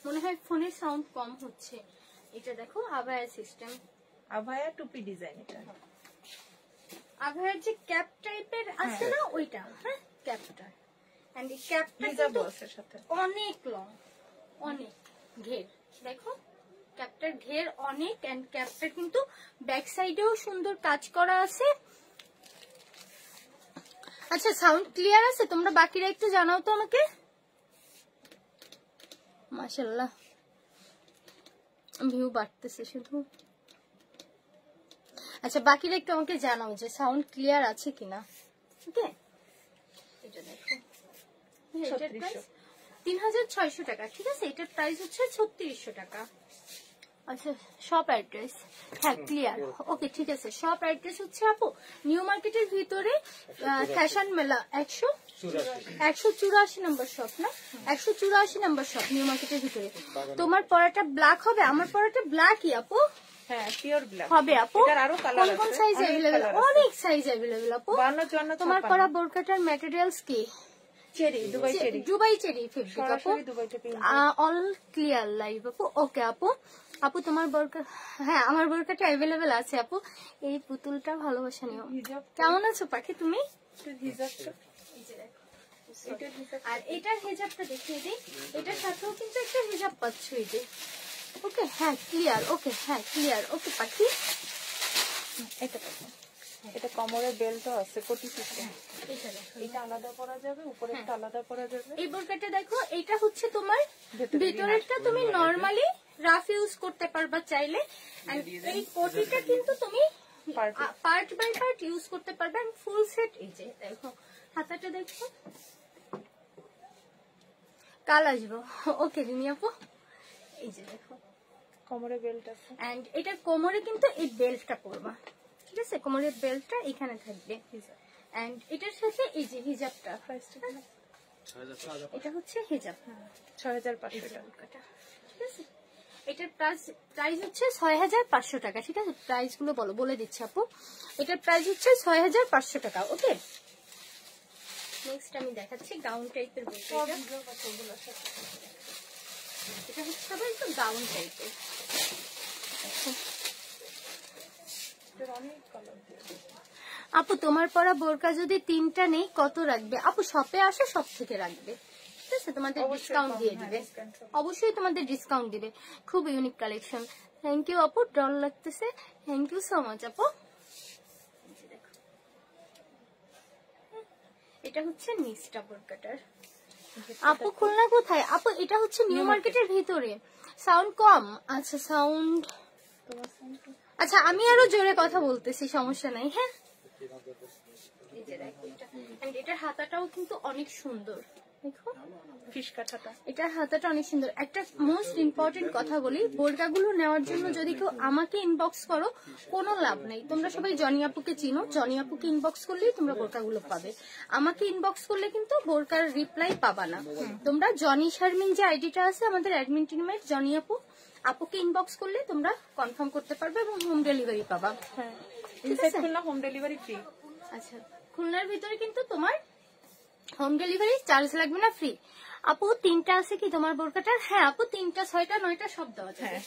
মনে হয় ফোনের সাউন্ড কম হচ্ছে। এটা দেখো আভায়া সিস্টেম, আভায়া টুপি ডিজাইন। এটা আভায়ার যে ক্যাপ টাইপের আছে না ওইটা, হ্যাঁ ক্যাপটা। এন্ড এই ক্যাপটা কিন্তু সাথে অনেক লং, অনেক ঘের, দেখো ক্যাপটার ঘের অনেক। এন্ড ক্যাপটা কিন্তু ব্যাক সাইডেও সুন্দর কাজ করা আছে। আচ্ছা সাউন্ড ক্লিয়ার আছে? তোমরা বাকিরা একটু জানাও তো আমাকে। মাশাআল্লাহ ভিউ বাড়তেছে শুধু। আচ্ছা বাকিরা একটু আমাকে জানাও যে সাউন্ড ক্লিয়ার আছে কিনা। ওকে এটা দেখো, এটার প্রাইস 3600 টাকা। ঠিক আছে, এটার প্রাইস হচ্ছে 3600 টাকা। আচ্ছা শপ অ্যাড্রেস, হ্যাঁ ক্লিয়ার, ওকে ঠিক আছে। শপ অ্যাড্রেস হচ্ছে আপু নিউ মার্কেটের ভিতরে ফ্যাশন মেলা 184 নম্বর শপ না, 184 নম্বর শপ নিউ মার্কেটের ভিতরে। তোমার পরাটা ব্ল্যাক হবে, আমার পরাটা ব্ল্যাকই আপু। হ্যাঁ পিওর ব্ল্যাক হবে আপু। এটার আরো কালার আছে, কোন সাইজ अवेलेबल? অনেক সাইজ अवेलेबल আপু। 52 তোমার পরা বোরকাটার ম্যাটেরিয়ালস কি? Cherry, Dubai cherry, Dubai cherry fabric আপু। Dubai cherry all clear live আপু। ওকে আপু, আপু তোমার বোরকা, হ্যাঁ আমার বোরকাটা अवेलेबल আছে আপু। এই পুতুলটা ভালোবাসা নিও। কেমন আছো পাখি তুমি? আর এটার হিজাবটা দেখিয়ে দিই, এটার সাথেও কিন্তু একটা হিজাব পাচ্ছ এই যে। ওকে হ্যাঁ ক্লিয়ার, ওকে হ্যাঁ ক্লিয়ার। ওকে পাখি এটা দেখো, এটা কোমরের বেল্টও আছে কোটি সিস্টেম। এটা আলাদা করা যাবে, উপরেরটা আলাদা করা যাবে। এই বোরকাটা দেখো, এটা হচ্ছে তোমার ভিতরেরটা তুমি নরমালি রাফ ইউজ করতে পারবা চাইলে। এই কোটিটা কিন্তু তুমি পার্ট বাই পার্ট ইউজ করতে পারবে। ফুল সেট এই যে দেখো, হাতাটা দেখো কাল আসবো। ওকে রিমি আপু এই যে দেখো কোমরে বেল্ট আছে। এন্ড এটা কোমরে কিন্তু এই বেল্টটা পরবা, ঠিক আছে? কোমরের বেল্টটা এখানে থাকবে। এন্ড এটার সাথে এই যে হিজাবটা, এটা হচ্ছে হিজাব 6500 টাকা। ঠিক আছে, এটার প্রাইস হচ্ছে 6500 টাকা। ঠিক আছে, প্রাইস গুলো বলে দিচ্ছি আপু। এটার প্রাইস হচ্ছে 6500 টাকা। ওকে নেক্সট আমি দেখাচ্ছি গাউন টাইপের বোরকা। এটা হচ্ছে আবার একটু গাউন টাইপের। আপু তোমার পরা বোরকা যদি 3টা নেই কত রাখবে? আপু শপে আসো, সব থেকে রাখবে, ঠিক আছে? তোমাদের ডিসকাউন্ট দিয়ে দিবে, অবশ্যই তোমাদের ডিসকাউন্ট দিবে। খুব ইউনিক কালেকশন। থ্যাংক ইউ আপু, ডল লাগতেছে। থ্যাংক ইউ সো মাচ আপু। এটা হচ্ছে নিচটা বোরকাটার। আপু খুলনা কোথায়? আপু এটা হচ্ছে নিউ মার্কেটের ভিতরে। সাউন্ড কম? আচ্ছা সাউন্ড, আচ্ছা আমি আরো জোরে কথা বলতেছি, সমস্যা নাই। হ্যাঁ এটার হাতাটাও কিন্তু অনেক সুন্দর, দেখো এটার হাতাটা অনেক সুন্দর। একটা মোস্ট ইম্পর্টেন্ট কথা বলি, বোরকাগুলো নেওয়ার জন্য যদি কেউ আমাকে ইনবক্স করো কোনো লাভ নেই। তোমরা সবাই জনি আপুকে চিনো, জনি আপুকে ইনবক্স করলেই তোমরা বোরকাগুলো পাবে। আমাকে ইনবক্স করলে কিন্তু বোরকার রিপ্লাই পাবা না। তোমরা জনি শারমিন যে আইডিটা আছে আমাদের অ্যাডমিন টিমের, জনি আপুকে ইনবক্স করলে তোমরা কনফার্ম করতে পারবে এবং হোম ডেলিভারি পাবা। হ্যাঁ হোম ডেলিভারি ফ্রি। আচ্ছা খুলনার ভিতরে কিন্তু তোমার হোম ডেলিভারি চার্জ লাগবে না, ফ্রি। আপু 3টা আছে কি তোমার বোরকাটার? হ্যাঁ আপু 3টা 6টা 9টা সব দেওয়া যাবে।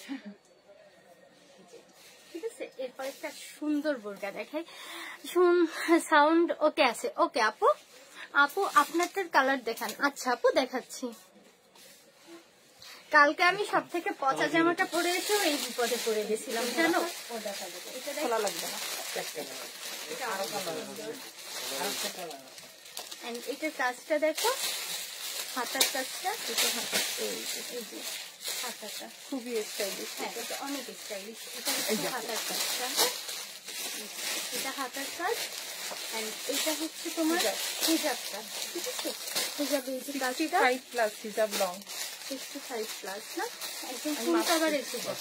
ঠিক আছে, এরপর একটা সুন্দর বোরকা দেখাই। সাউন্ড ওকে আছে? ওকে আপু, আপু আপনারটার কালার দেখান। আচ্ছা আপু দেখাচ্ছি। কালকে আমি সব থেকে পচা জামাটা পরে এসেও এই বিপদে পড়ে গেছিলাম জানো। ও দেখা যাবে, এটা খোলা লাগবে না। এটার কাজটা দেখো, হাতার কাজটা, হাতাটা খুবই স্টাইলিশ। হ্যাঁ এটা অনেক স্টাইলিশ। এটা হচ্ছে হাতার কাজটা, এটা হাতার কাজ। এটা হচ্ছে তোমার হিজাবটা, ঠিক আছে? হিজাবে এই যে কাজটা 65+ হিজাব লং, 65+ না, একদম ফুল কভারের হিজাব।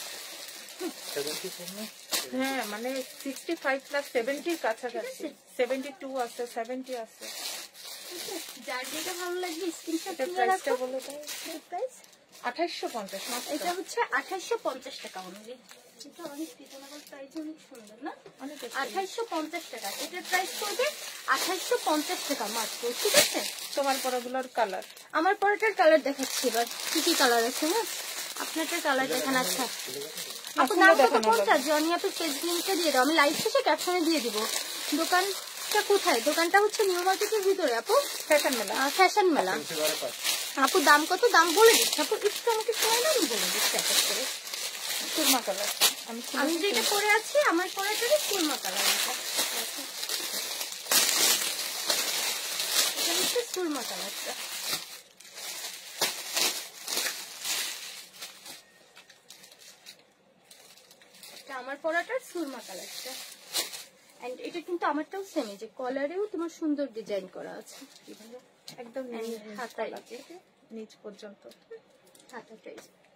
হ্যাঁ মানে 65+ 70 এর কাছাকাছি, 72 আছে, 70 আছে। যার যেটা ভালো লাগবে স্ক্রিনশট নিয়ে রাখো। বলে দাও প্রাইস 2850 মাত্র। এটা হচ্ছে 2850 টাকা অনলি। এটা অনেক রিজনেবল প্রাইস, অনেক সুন্দর না? 2850 টাকা। এটার প্রাইস পড়বে 2850 টাকা মাত্র, ঠিক আছে? তোমার পরাগুলোর কালার, আমার পরাটার কালার দেখাচ্ছি এবার কি কি কালার আছে। না আপনারটা কালার দেখান। আচ্ছা আপু নাম কত কোনটা? জনি আপু পেজ লিংকটা দিয়ে দাও, আমি লাইভ শেষে ক্যাপশনে দিয়ে দিব। দোকানটা কোথায়? দোকানটা হচ্ছে নিউ মার্কেটের ভিতরে আপু, ফ্যাশন মেলা। ফ্যাশন মেলা। আপু দাম কত? দাম বলে দিচ্ছি আপু, একটু আমাকে সময় দাও, আমি বলে দিচ্ছি এক এক করে। সুরমা কালার, আমি যেটা পরে আছি আমার পরাটারে সুরমা কালার। এটা হচ্ছে সুরমা কালারটা। আমার পরাটার সুরমা কালারটা। এন্ড এটা কিন্তু আমারটাও সেম, এই যে কলারেও তোমার সুন্দর ডিজাইন করা আছে একদম হাতায় নিচ পর্যন্ত। হাতাটাই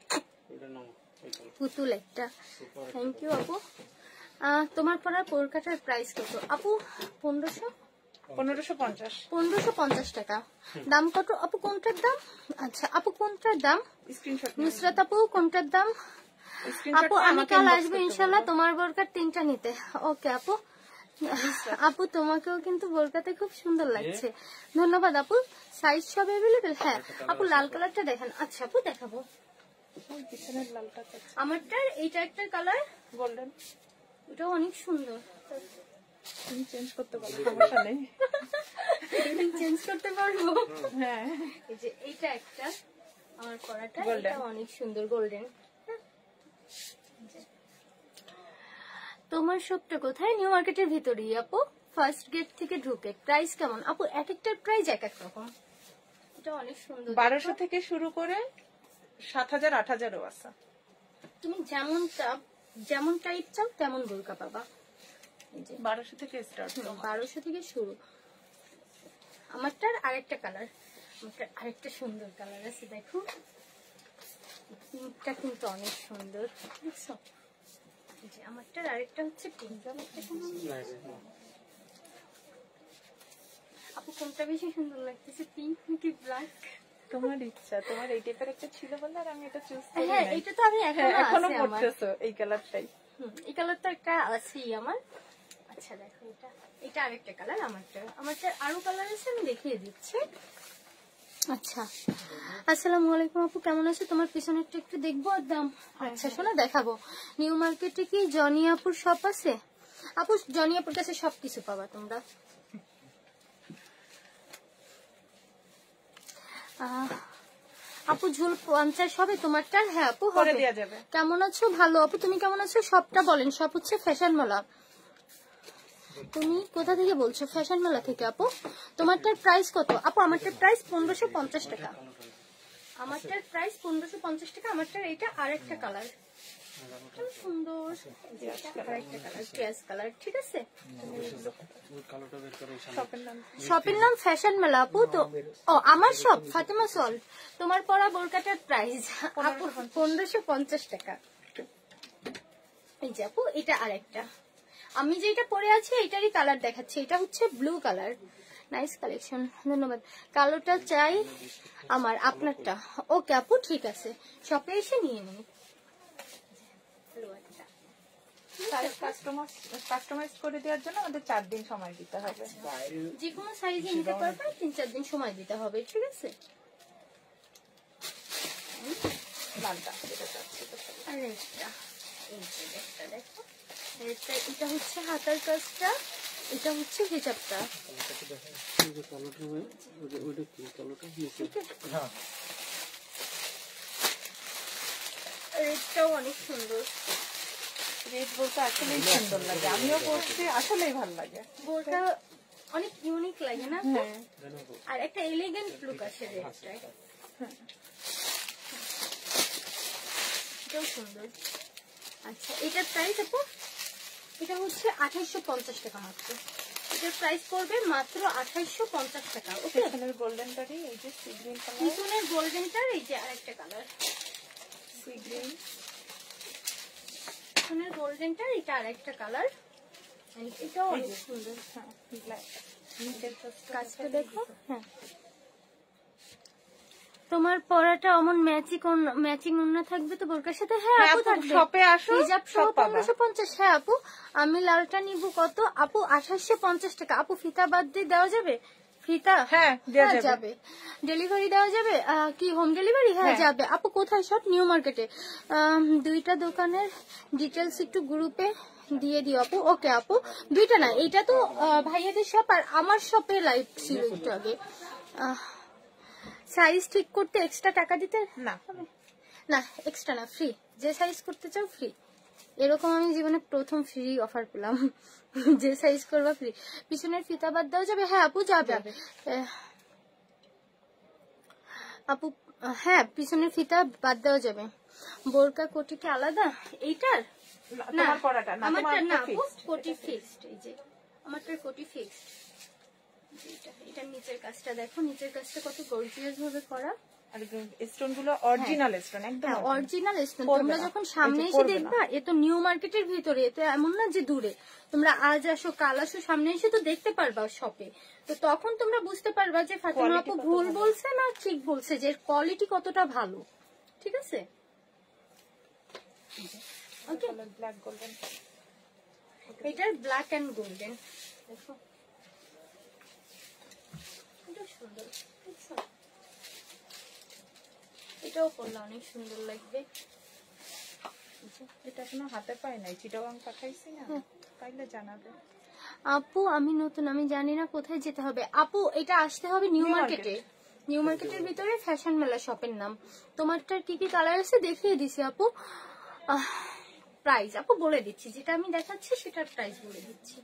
পুতুল একটা। থ্যাংক ইউ আপু। তোমার পরার পোরকাটার প্রাইস কত আপু? 1550 টাকা। দাম কত আপু? কোনটার দাম? আচ্ছা আপু কোনটার দাম? স্ক্রিনশট। নুসরাত আপু কোনটার দাম? আপু আমি কাল আসবো ইনশাল্লাহ তোমার বোরকার 3টা নিতে। ওকে আপু। আপু তোমাকেও কিন্তু বোরকাতে খুব সুন্দর লাগছে, ধন্যবাদ আপু। সাইজ সব অ্যাভেলেবেল? হ্যাঁ আপু লাল কালারটা দেখেন। আচ্ছা আপু দেখাবো আমারটার। এইটা একটা কালার গোল্ডেন, ওটাও অনেক সুন্দর। তুমি চেঞ্জ করতে পারো, সমস্যা নেই। চেঞ্জ করতে পারবো? হ্যাঁ এই যে এইটা একটা আমার পরাটা, Golden. এটা অনেক সুন্দর গোল্ডেন। তোমার শপটা কোথায়? নিউ মার্কেটের ভিতরেই আপু, ফার্স্ট গেট থেকে ঢুকে। প্রাইস কেমন আপু? এক একটার প্রাইস এক এক রকম। এটা অনেক সুন্দর। 1200 থেকে শুরু করে 7000 8000ও আছে। তুমি যেমন টাইপ চাও তেমন বোরকা পাবা। এই যে 1200 থেকে স্টার্ট। 1200 থেকে শুরু। আমারটার আরেকটা কালার, আমারটার আরেকটা সুন্দর কালার আছে, দেখো পিঙ্কটা কিন্তু অনেক সুন্দর, দেখছো? এই যে আমারটার আরেকটা হচ্ছে পিঙ্ক। আপু কোনটা বেশি সুন্দর লাগতেছে, পিঙ্ক নাকি ব্ল্যাক? তোমার ইচ্ছা, তোমার এই টাইপের একটা ছিল বলে আর আমি এটা চুজ করি। হ্যাঁ এটা তো আমি এখনো পড়তেছো এই কালারটাই। এই কালারটা একটা আছেই আমার। আচ্ছা দেখো এটা আরেকটা কালার। আমারটা আরো কালার আছে, আমি দেখিয়ে দিচ্ছি। আচ্ছা আসসালামু আলাইকুম আপু, কেমন আছো? তোমার পিছনেরটা একটু দেখবো আর দাম। আচ্ছা শোনো দেখাবো। নিউ মার্কেটে কি জনি আপুর শপ আছে? আপু জনি আপুর কাছে সবকিছু পাবা তোমরা। আপু ঝুল 50 হবে তোমারটা? হ্যাঁ আপু হবে, দেয়া যাবে। কেমন আছো? ভালো আপু, তুমি কেমন আছো? সবটা বলেন। সব হচ্ছে ফ্যাশন মেলা। তুমি কোথা থেকে বলছো? ফ্যাশন মেলা থেকে আপু। তোমারটার প্রাইস কত আপু? আমারটার প্রাইস 1550 টাকা। আমারটার প্রাইস 1550 টাকা। আমারটার এইটা আরেকটা কালার সুন্দর, আরেকটা কালার গ্যাস কালার। ঠিক আছে, শপের নাম ফ্যাশন মেলা আপু। তো ও আমার শপ ফাতেমা সল। তোমার পরা বোরকাটার প্রাইস আপু 1550 টাকা। এই যে আপু এটা আরেকটা, আমি যেটা পরে আছি এটারই কালার দেখাচ্ছি। এটা হচ্ছে ব্লু কালার, নাইস কালেকশন, ধন্যবাদ। কালোটা চাই আমার, আপনারটা। ওকে আপু ঠিক আছে, শপে এসে নিয়ে নিন। কাস্টমাইজ করে দেওয়ার জন্য আমাদের 4 দিন সময় দিতে হবে। যে কোনো সাইজে নিতে পারবে, 3-4 দিন সময় দিতে হবে। ঠিক আছে, লালটা আর এটা দেখো, এটা হচ্ছে হাতার কাজটা, এটা হচ্ছে হিজাবটা। রেডটাও অনেক সুন্দর। রেড বলতে আসলেই সুন্দর লাগে, আমিও পরছি, আসলেই ভালো লাগে। বোরকা অনেক ইউনিক লাগে না? আর একটা এলিগেন্ট লুক আসে রেডটায়, এটাও সুন্দর। আচ্ছা এটার প্রাইস আপু? এটা হচ্ছে 2850 টাকা মাত্র। এটার প্রাইস পড়বে মাত্র 2850 টাকা। ওকে, পিছনের গোল্ডেনটারই এই যে সি গ্রিন কালার, পিছনের গোল্ডেনটার এই যে আরেকটা কালার সি গ্রিন, পিছনের গোল্ডেনটার এটা আরেকটা কালার, এটাও অনেক সুন্দর। হ্যাঁ ব্ল্যাক, নিচের কাজটা দেখো। হ্যাঁ তোমার পরাটা অমন ম্যাচিং ওন্না থাকবে তো বোরকার সাথে? হ্যাঁ আপু থাকবে, শপে আসো হিজাব সহ 1550। হ্যাঁ আপু, আমি লালটা নিব কত আপু? 2850 টাকা। আপু ফিতা বাদ দিয়ে দেওয়া যাবে? ফ্রিতা? হ্যাঁ, দেয়া হ্যাঁ, যাবে। ডেলিভারি দেওয়া যাবে? কি হোম ডেলিভারি? হ্যাঁ, যাবে। আপু কোথায় শপ? নিউ মার্কেটে। দুইটা দোকানের ডিটেলস একটু গ্রুপে দিয়ে দিও আপু। ওকে আপু, দুইটা না, এটা তো ভাইয়াদের শপ আর আমার শপে লাইভ ছিল একটু আগে। সাইজ ঠিক করতে এক্সট্রা টাকা দিতে না না, এক্সট্রা না, ফ্রি। যে সাইজ করতে চাও ফ্রি। এরকম আমি জীবনে প্রথম ফ্রি অফার পেলাম। যে সাইজ করবা ফ্রি। পিছনের ফিতা বাদ দেওয়া যাবে? হ্যাঁ আপু, যাবে। আপু হ্যাঁ, পিছনের ফিতা বাদ দেওয়া যাবে। বোরকা কোটি কি আলাদা এইটার? না, আমারটা না আপু, কোটি ফিক্সড। এই যে আমারটার কোটি ফিক্সড। এটার নিচের কাজটা দেখো, নিচের কাজটা কত গর্জিয়াস ভাবে করা। আর স্টোন গুলো অরিজিনাল স্টোন, একদম অরিজিনাল স্টোন। তোমরা যখন সামনে এসে দেখবা, এ তো নিউ মার্কেটের ভিতরে, এ তো এমন না যে দূরে। তোমরা আজ আসো কাল আসো, সামনে এসে তো দেখতে পারবা শপে। তো তখন তোমরা বুঝতে পারবা যে ফাতেমা আপু ভুল বলছে না ঠিক বলছে, যে কোয়ালিটি কতটা ভালো। ঠিক আছে, ওকে। ব্ল্যাক গোল্ডেন, এটার ব্ল্যাক এন্ড গোল্ডেন দেখো, এটা সুন্দর। এটাও পরলে অনেক সুন্দর লাগবে। এটা এখনো হাতে পাই নাই, চিটাগাং পাঠাইছি না, পাইলে জানাবে। আপু আমি নতুন, আমি জানি না কোথায় যেতে হবে। আপু এটা আসতে হবে নিউ মার্কেটে। নিউ মার্কেটের ভিতরে ফ্যাশন মেলা শপের নাম। তোমারটার কি কি কালার আছে দেখিয়ে দিছি আপু। প্রাইস আপু বলে দিচ্ছি, যেটা আমি দেখাচ্ছি সেটার প্রাইস বলে দিচ্ছি।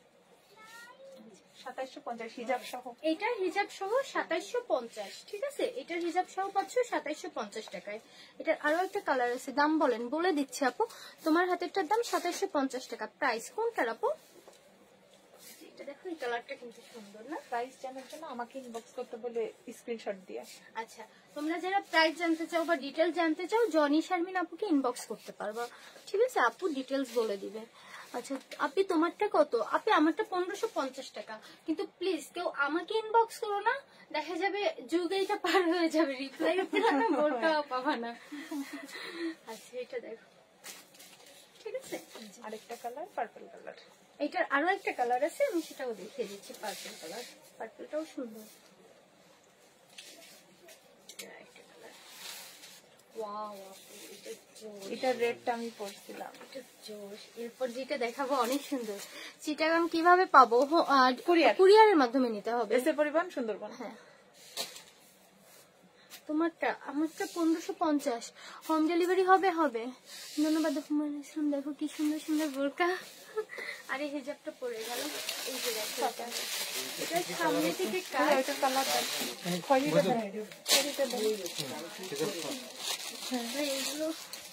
2750 হিজাব সহ। এটার হিজাব সহ 2750। ঠিক আছে, এটার হিজাব সহ পাচ্ছ 2750 টাকায়। এটার আরো একটা কালার আছে, দাম বলেন? বলে দিচ্ছি আপু, তোমার হাতেরটার দাম 2750 টাকা। প্রাইস কোনটার আপু? এটা দেখো, এই কালারটা কিন্তু সুন্দর না? প্রাইস জানার জন্য আমাকে ইনবক্স করতে বলে স্ক্রিনশট দিয়ে। আচ্ছা, তোমরা যারা প্রাইস জানতে চাও বা ডিটেইলস জানতে চাও, জনি শারমিন আপুকে ইনবক্স করতে পারবা। ঠিক আছে, আপু ডিটেইলস বলে দিবে। আচ্ছা আপনি তোমারটা কত? আপনি আমারটা 1550 টাকা। কিন্তু প্লিজ কেউ আমাকে ইনবক্স করো না, দেখা যাবে যুগ এইটা পার হয়ে যাবে, রিপ্লাই পেলা না, বোরকাও পাবা না। আচ্ছা এটা দেখো, ঠিক আছে। আরেকটা কালার পার্পল কালার। এটার আরো একটা কালার আছে, আমি সেটাও দেখিয়ে দিচ্ছি। পার্পল কালার, পার্পলটাও সুন্দর। এটা রেডটা আমি পরছিলাম। এরপর যেটা দেখাবো অনেক সুন্দর। চিটাগাং কিভাবে পাবো? কুরিয়ারের মাধ্যমে নিতে হবে। এসে পরিবহন সুন্দরবন। হ্যাঁ, তোমারটা আমারটা 1550। হোম ডেলিভারি হবে? হবে। ধন্যবাদ। দেখো কি সুন্দর সুন্দর বোরকা। আরে হিজাবটা পরে গেল। এই যে দেখো, এটা সামনে থেকে এটা কালার দেন, খয়েরিটা দেন, খয়েরিটা দেন। এইগুলো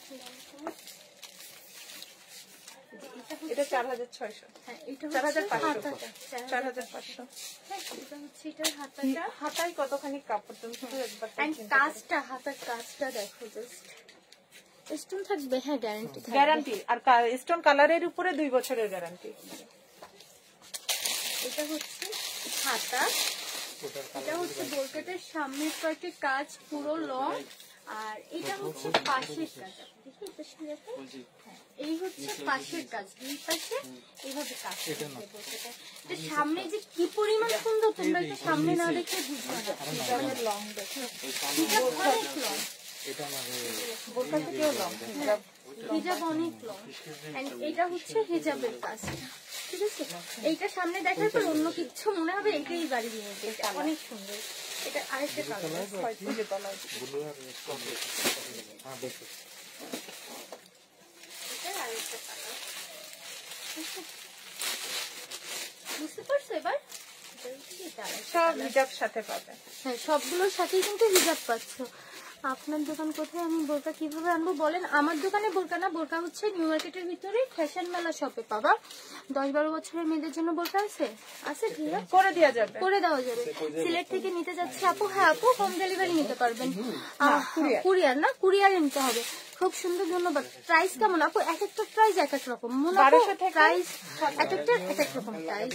এটা 4600। হ্যাঁ, এটা 4500। 4500। এটা হচ্ছে এটার হাতাটা। হাতায় কতখানি কাপড় তুমি শুধু একবার কাজটা, হাতার কাজটা দেখো জাস্ট। স্টোন থাকবে? হ্যাঁ, গ্যারান্টি থাকবে। গ্যারান্টি। আর স্টোন কালারের উপরে 2 বছরের গ্যারান্টি। এটা হচ্ছে হাতা, এটা হচ্ছে বোরকাটার সামনের পার্টে কাজ পুরো লং, আর এটা হচ্ছে পাশের কাজ। দেখি এটা দেখো, এই হচ্ছে পাশের কাজ, দুই পাশে এইভাবে কাজ করছে বোরকাটা। এটা সামনে যে কি পরিমাণ সুন্দর, তোমরা এটা সামনে না দেখে বুঝবে না। লং দেখো, এটা অনেক লং, বোরকা থেকেও লং। হিজাব অনেক লং। এটা হচ্ছে হিজাবের কাজ। ঠিক আছে, এইটা সামনে দেখার পর অন্য কিছু মনে হবে এটাই বাড়ি নিয়ে যেতে। এটা অনেক সুন্দর। এটা আরেকটা কালার, বুঝতে পারছো এবার? সব হিজাব সাথে পাবে। হ্যাঁ, সবগুলোর সাথেই কিন্তু হিজাব পাচ্ছ। আপনার দোকান কোথায়? আমি বোরকা কিভাবে আনবো বলেন? আমার দোকানে বোরকা না, বোরকা হচ্ছে নিউ মার্কেটের ভিতরে ফ্যাশন মেলা শপে পাবা। 10-12 বছরের মেয়েদের জন্য বোরকা আছে, আছে করে দেওয়া যাবে, করে দেওয়া যাবে। সিলেট থেকে নিতে যাচ্ছে আপু? হ্যাঁ আপু, হোম ডেলিভারি নিতে পারবেন। কুরিয়ার না, কুরিয়ারে নিতে হবে। খুব সুন্দর, ধন্যবাদ। প্রাইস কেমন আপু? এক একটা প্রাইস এক এক রকম। প্রাইস এক একটা এক এক রকম প্রাইস।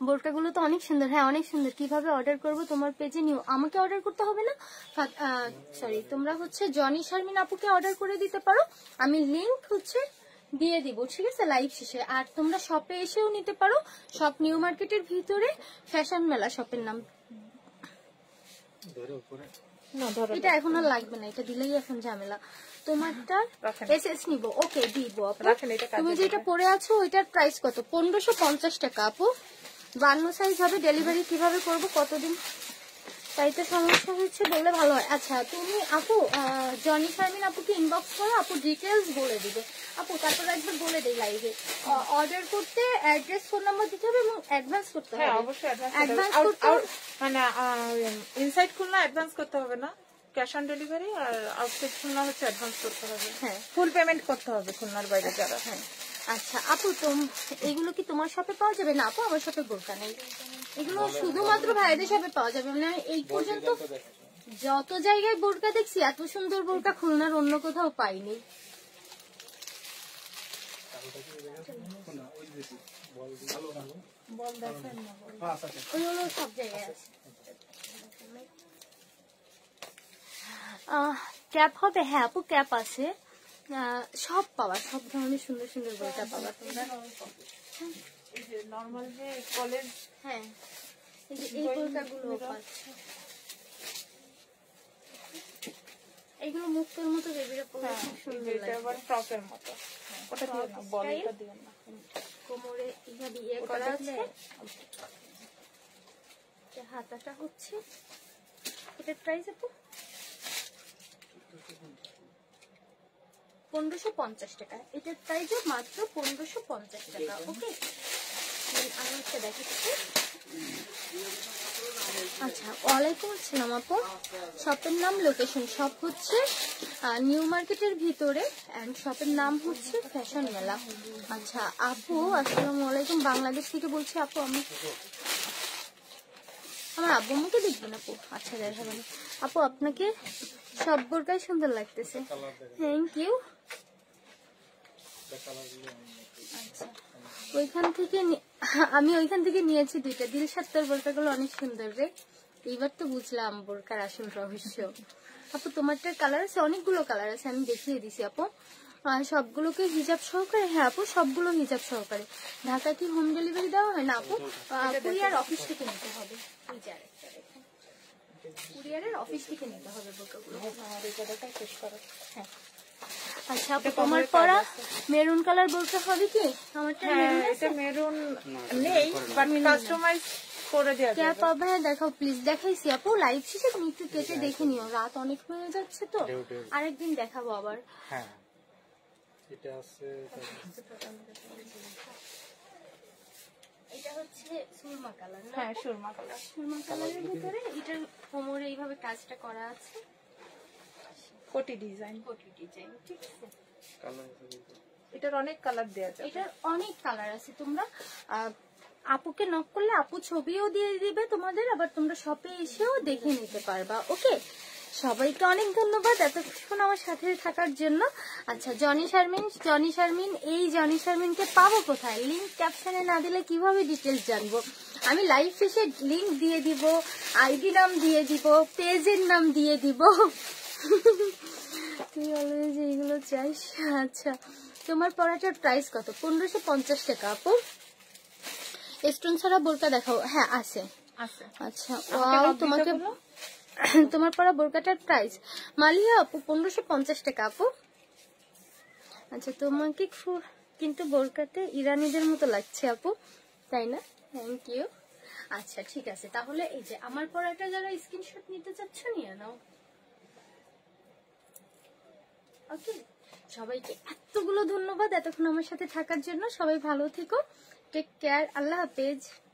বোরকাগুলো তো অনেক সুন্দর। হ্যাঁ অনেক সুন্দর। কিভাবে অর্ডার করব? তোমার পেজে নিও, আমাকে অর্ডার করতে হবে না। সরি, তোমরা হচ্ছে জনি শারমিন আপুকে অর্ডার করে দিতে পারো, আমি লিংক হচ্ছে দিয়ে দিব, ঠিক আছে, লাইভ শেষে। আর তোমরা শপে এসেও নিতে পারো, শপ নিউ মার্কেটের ভিতরে, ফ্যাশন মেলা শপের নাম। এটা এখন আর লাগবে না, এটা দিলেই এখন ঝামেলা। তোমারটা এসএস নিব, ওকে দিব আপু। তুমি যেটা পরে আছো ওইটার প্রাইস কত? 1550 টাকা আপু। 52 সাইজ হবে। ডেলিভারি কিভাবে করব, কতদিন? তাই তো সমস্যা হচ্ছে, বললে ভালো হয়। আচ্ছা তুমি আপু জনি শারমিন আপুকে ইনবক্স করো, আপু ডিটেলস বলে দিবে। আপু তারপর একবার বলে দেই লাইভে, অর্ডার করতে অ্যাড্রেস, ফোন নাম্বার দিতে হবে এবং অ্যাডভান্স করতে হবে। হ্যাঁ অবশ্যই অ্যাডভান্স করতে মানে ইনসাইড খুলনা অ্যাডভান্স করতে হবে না, ক্যাশ অন ডেলিভারি। আর আউটসাইড খুলনা হচ্ছে অ্যাডভান্স করতে হবে। হ্যাঁ ফুল পেমেন্ট করতে হবে খুলনার বাইরে যারা। হ্যাঁ আচ্ছা আপু, এগুলো কি তোমার শপে পাওয়া যাবে? না আপু আমার শপে বোরকা নেই, এগুলো শুধুমাত্র ভাইদের শপে পাওয়া যাবে। মানে এই পর্যন্ত যত জায়গায় বোরকা দেখছি, এত সুন্দর বোরকা খুলনার অন্য কোথাও পাইনি। ওইগুলো সব জায়গায় আছে। ক্যাপ হবে? হ্যাঁ আপু ক্যাপ আছে, সব পাওয়া, সব ধরনের সুন্দর সুন্দর বোরকা পাওয়া তোমরা। এই যে নরমাল যে কলেজ, হ্যাঁ এই যে এই বোরকাগুলো পাচ্ছ, এগুলো মুক্তোর মতো বেবিরা পরে খুব সুন্দর লাগে। আবার ফ্রকের মতো, ওটা দিও না, বলটা দিও না। কোমরে এইভাবে ইয়ে করা আছে, হাতাটা হচ্ছে, এটার প্রাইস আপু 1550 টাকা। এটার প্রাইসও মাত্র 1550 টাকা। ওকে আমি একটা দেখাচ্ছি। আচ্ছা ওয়ালাইকুম আসসালাম আপু। শপের নাম, লোকেশন, শপ হচ্ছে নিউ মার্কেটের ভিতরে, এন্ড শপের নাম হচ্ছে ফ্যাশন মেলা। আচ্ছা আপু আসসালামু আলাইকুম, বাংলাদেশ থেকে বলছি আপু। আমার আব্বু মুখে দেখবেন আপু? আচ্ছা দেখাবেন আপু, আপনাকে সব বোরকাই সুন্দর লাগতেছে, থ্যাংক ইউ। আচ্ছা আমি ওইখান থেকে নিয়েছি দুইটা। দিলশাত্তার বোরকাগুলো অনেক সুন্দর রে, এইবার তো বুঝলাম বোরকার আসল রহস্য। আপু তোমারটার কালার আছে? অনেকগুলো কালার আছে, আমি দেখিয়ে দিছি আপু। সবগুলোকে হিজাব সহকারে? হ্যাঁ আপু সবগুলো হিজাব সহকারে। ঢাকা কি হোম ডেলিভারি দেওয়া হয়? না আপু, কুরিয়ার অফিস থেকে নিতে হবে। কুরিয়ারের অফিস থেকে নিতে হবে বোরকাগুলো। হ্যাঁ আচ্ছা আপু তোমার পরা মেরুন কালার বোরকা হবে কি? আমারটা মেরুন নেই, বাট কাস্টমাইজ করে দেয়া যাবে। ক্যাপ হবে? হ্যাঁ দেখাও প্লিজ। দেখাইছি আপু লাইভ শেষে, তুমি একটু কেটে দেখে নিও, রাত অনেক হয়ে যাচ্ছে তো, আরেকদিন দেখাবো আবার। হ্যাঁ এটা আছে, এটা হচ্ছে সুরমা কালার। হ্যাঁ সুরমা কালার। সুরমা কালারের ভিতরে এটার কোমরে এইভাবে কাজটা করা আছে, কোটি ডিজাইন, কোটি ডিজাইন, ঠিক আছে। এটার অনেক কালার দেয়া যায়। এটার অনেক কালার আছে। তোমরা আপুকে নক করলে আপু ছবিও দিয়ে দিবে তোমাদের, আবার তোমরা শপে এসেও দেখে নিতে পারবা। ওকে সবাইকে অনেক ধন্যবাদ এতক্ষণ আমার সাথে থাকার জন্য। আচ্ছা জনি শারমিন, এই জনি শারমিনকে পাবো কোথায়? লিংক ক্যাপশনে না দিলে কিভাবে ডিটেলস জানবো? আমি লাইভ শেষে লিংক দিয়ে দিব, আইডি নাম দিয়ে দিব, পেজের নাম দিয়ে দিব। তুই অলওয়েজ এইগুলো চাইস। আচ্ছা তোমার পড়াটার প্রাইস কত? 1550 টাকা আপু। স্টোন ছাড়া বোরকা দেখাও? হ্যাঁ আছে। আচ্ছা ওয়াও, তোমার পরা বোরকাটার প্রাইস মালিয়া আপু 1550 টাকা আপু। আচ্ছা তোমাকে কিন্তু বোরকাতে ইরানিদের মতো লাগছে আপু, তাই না? Thank you. আচ্ছা ঠিক আছে, তাহলে এই যে আমার পরাটা যারা স্ক্রিনশট নিতে চাচ্ছ নিয়ে নাও। ওকে সবাইকে এতগুলো ধন্যবাদ এতক্ষণ আমার সাথে থাকার জন্য। সবাই ভালো থেকো, টেক কেয়ার, আল্লাহ হাফেজ।